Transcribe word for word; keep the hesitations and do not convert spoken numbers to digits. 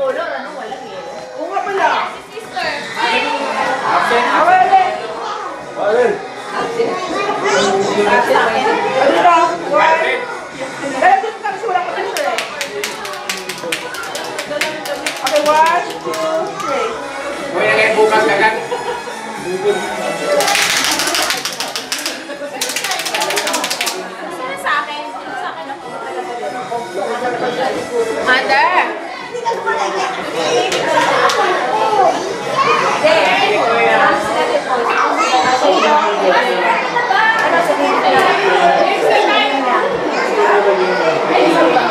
color, ano, walang yelo. Oo nga pala. Sister. Absent. Awalin. Awalin. Ano na? One. Dala dito ka kasi wala ka dito eh. Okay, one, two, three. Huwag na kayo bukas kagad. Sino sa akin? Sino sa akin ako? Mother. Ano sa